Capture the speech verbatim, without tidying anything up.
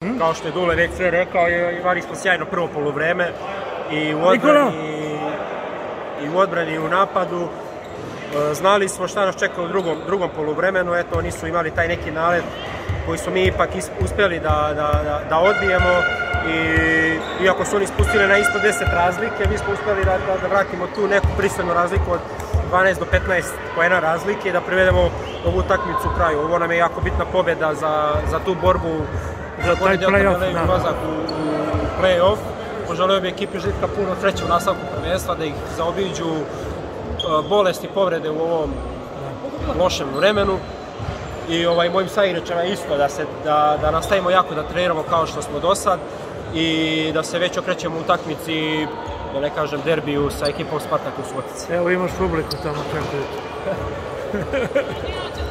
Kao što je Dule već sve rekao, imali smo sjajno prvo poluvreme i u odbrani i u odbrani i u napadu. Znali smo šta nas čeka u drugom, drugom poluvremenu, eto oni su imali taj neki nalet koji smo mi ipak uspjeli da, da, da odbijemo i iako su oni spustili na isto deset razlike, mi smo uspjeli da, da, da vratimo tu neku pristojnu razliku od dvanaest do petnaest poena razlike i da privedemo ovu utakmicu u kraju. Ovo nam je jako bitna pobjeda za, za tu borbu za taj play-off. U play-off. Poželeo bi ekipi Žlitka puno sreće u nastavku prvenstva, da ih zaobiđu bolesti, povrede u ovom lošem vremenu i ovaj, mojim saigračima isto da, se, da, da nastavimo jako da treniramo kao što smo do sad i da se već okrećemo u utakmici, da ne kažem derbiju sa ekipom Spartak u Subotici. Evo imaš publiku tamo, čekujete.